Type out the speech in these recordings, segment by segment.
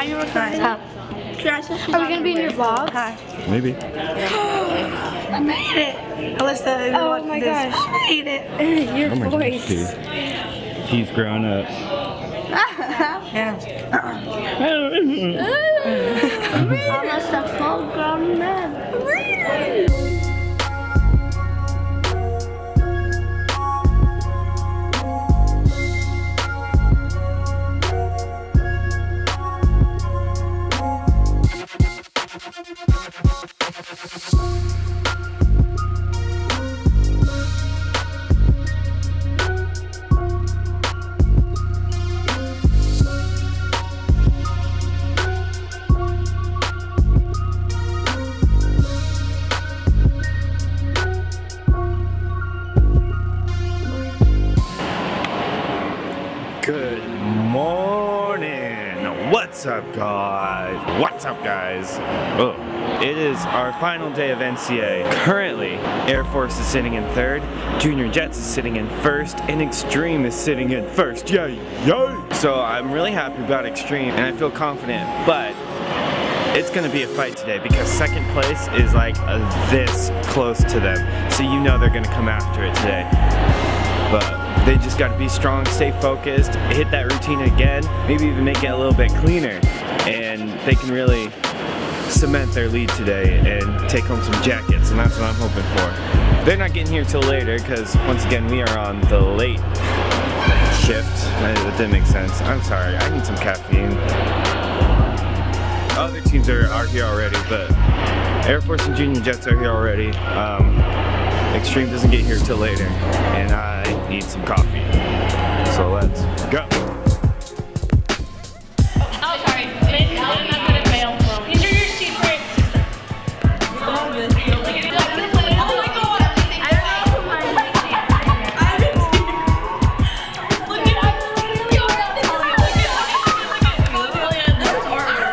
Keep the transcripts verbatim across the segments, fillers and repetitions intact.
you recording? Hi. Should I say Are we gonna be in your vlog? Hi. Maybe. I made it. Alyssa, Oh my this. gosh. I made it. Your Oh my voice. gosh, He's grown up. Yeah. Almost a full grown man. Good morning. What's up, guys? What's up, guys? Oh, it is our final day of N C A. Currently, Air Force is sitting in third, Junior Jets is sitting in first, and X-treme is sitting in first. Yay, yay! So I'm really happy about X-treme, and I feel confident, but it's gonna be a fight today because second place is like a, this close to them. So you know they're gonna come after it today. But they just got to be strong, stay focused, hit that routine again, maybe even make it a little bit cleaner, and they can really cement their lead today and take home some jackets, and that's what I'm hoping for. They're not getting here till later because once again we are on the late shift. That didn't make sense. I'm sorry, I need some caffeine. Other teams are, are here already, but Air Force and Junior Jets are here already. Um, X-treme doesn't get here till later, and I need some coffee. So let's go. Oh, sorry. Maybe I'm not gonna fail from. These are your secrets. Oh my god. I don't know who mine is. I haven't seen it. Look at us. Look at us. Look at us. Look at us. That's horrible.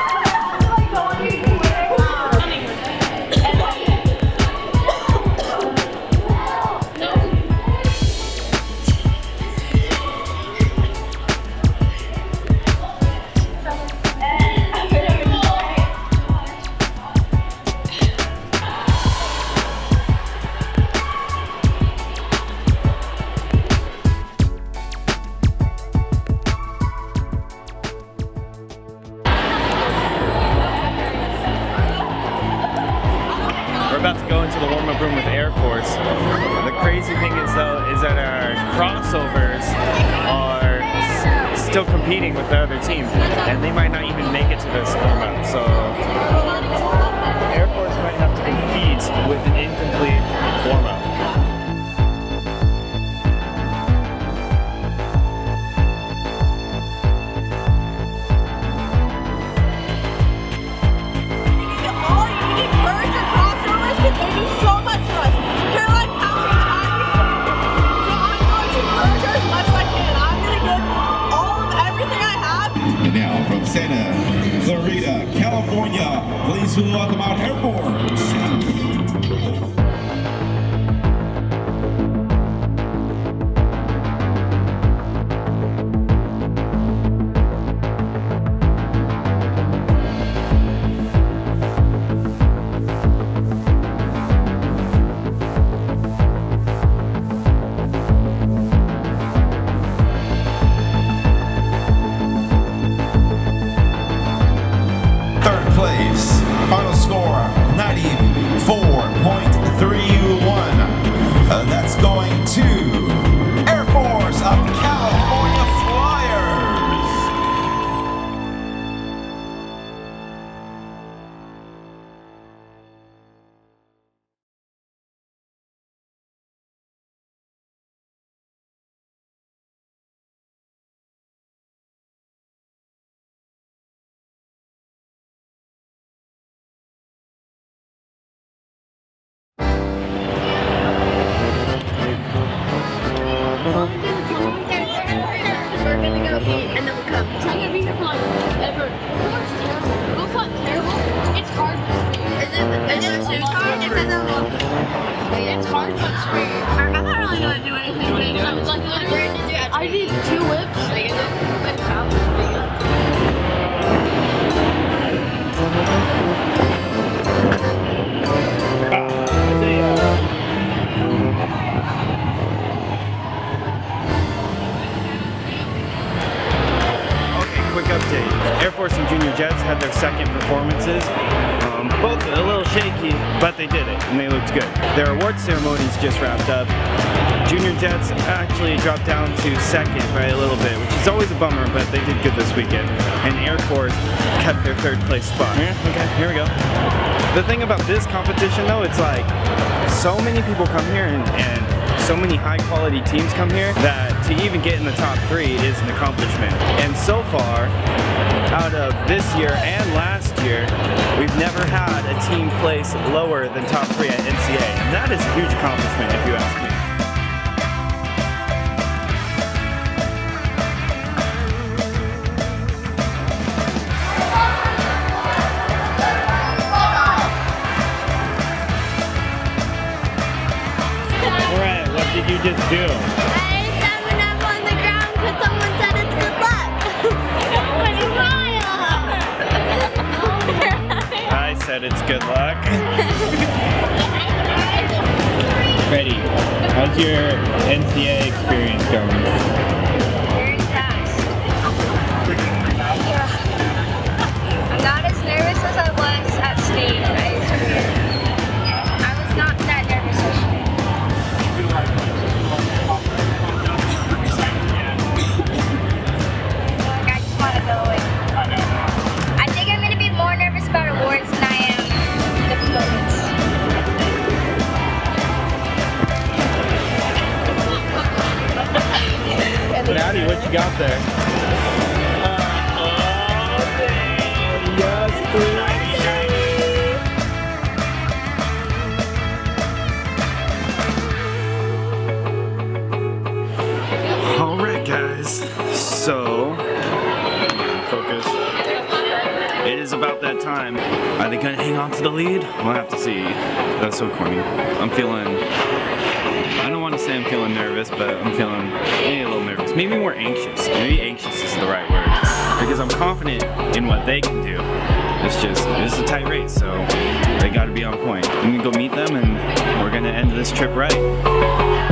We're about to go into the warm-up room with Air Force. The crazy thing is though, is that our crossovers are s still competing with the other team, and they might not even make it to this warm-up. So Air Force might have to compete with an incomplete warm-up. And now from Santa Clarita, California, please welcome out Air Force. Place. Final score ninety-four point three one. Uh, that's going to Air Force of California Flyers. And then we'll come. I'm gonna be here for like ever. It's terrible. It's not terrible. It's hard but sweet. Is it? Is it too hard? It doesn't look. It's hard but sweet. I'm not really gonna do anything with it. It's like literally. I did two whips. Like, it's update. Air Force and Junior Jets had their second performances. Um, both a little shaky, but they did it, and they looked good. Their award ceremonies just wrapped up. Junior Jets actually dropped down to second by a little bit, which is always a bummer, but they did good this weekend. And Air Force kept their third place spot. Yeah, okay, here we go. The thing about this competition though, it's like so many people come here and, and so many high quality teams come here that to even get in the top three is an accomplishment. And so far, out of this year and last year, we've never had a team place lower than top three at N C A. And that is a huge accomplishment if you ask me. What did you just do? I seven up on the ground because someone said it's good luck. I said it's good luck. Freddie, how's your N C A experience going? Very fast. I'm not as nervous as I was at state. I, I was not that nervous this year. I just want to go away. I think I'm going to be more nervous about awards than I am the performance. Howdy, what you got there? Uh, oh, yes, please. Alright guys, so, focus. It is about that time. Are they gonna hang on to the lead? We'll have to see. That's so corny. I'm feeling, I don't want to say I'm feeling nervous, but I'm feeling maybe a little nervous. Maybe more anxious. Maybe anxious is the right word. Because I'm confident in what they can do. It's just, it's a tight race, so they gotta be on point. I'm gonna go meet them and we're gonna end this trip right.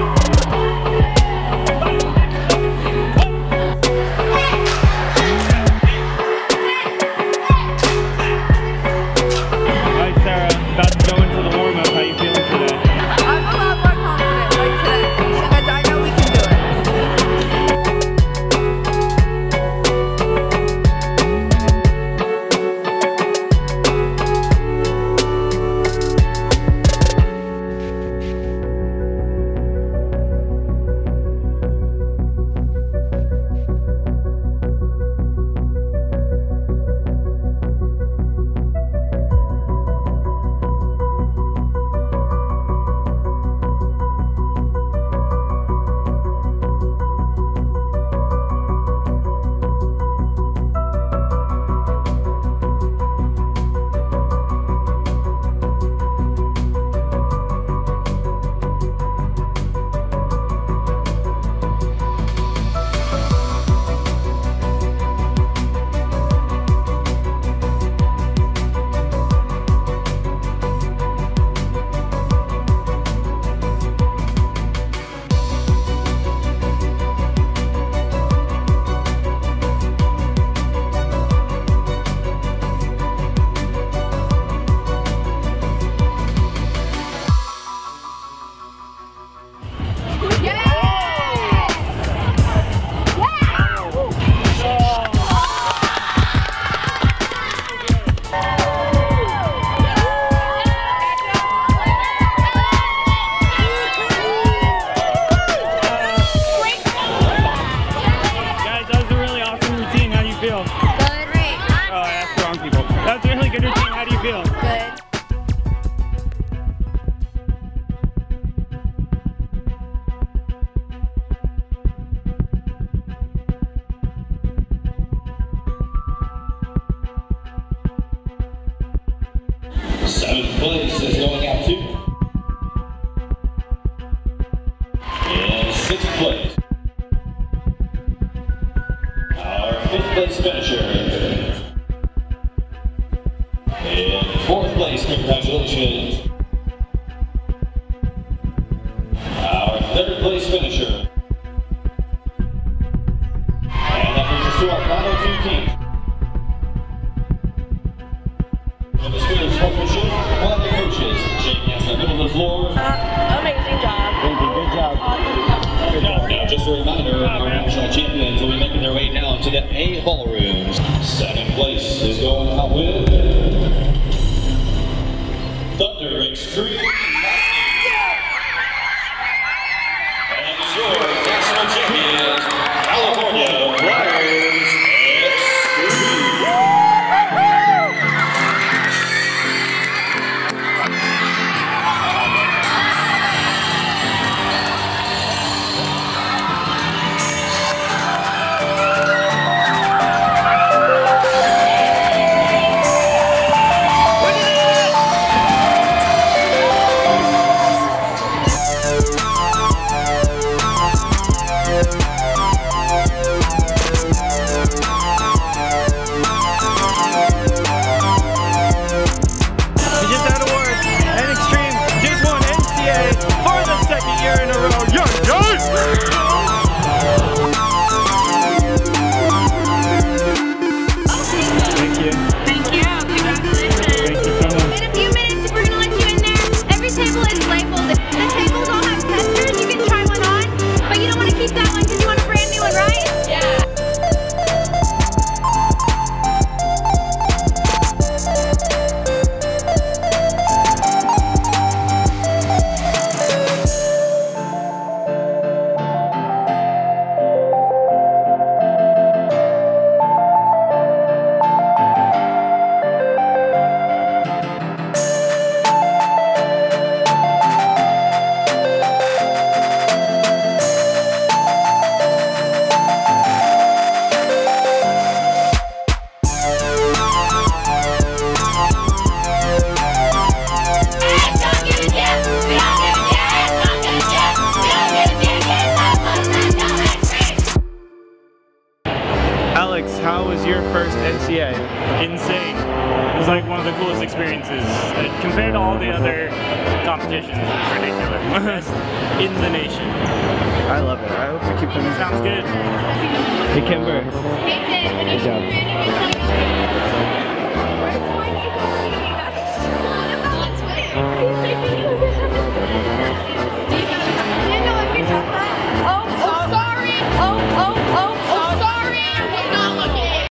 Seventh place is going out to. In sixth place, our fifth place finisher. In fourth place, congratulations, our third place finisher. And that brings us to our final two teams. reminder, our national champions will be making their way down to the A ballrooms. Second place is going out with Thunder X-treme. And your national champions, California Flyers X-treme. Alex, how was your first N C A? Insane. It was like one of the coolest experiences. Uh, compared to all the other competitions, it's ridiculous. Best in the nation. I love it. I hope we keep coming. Sounds good. Hey Kimber. Hey, Good job.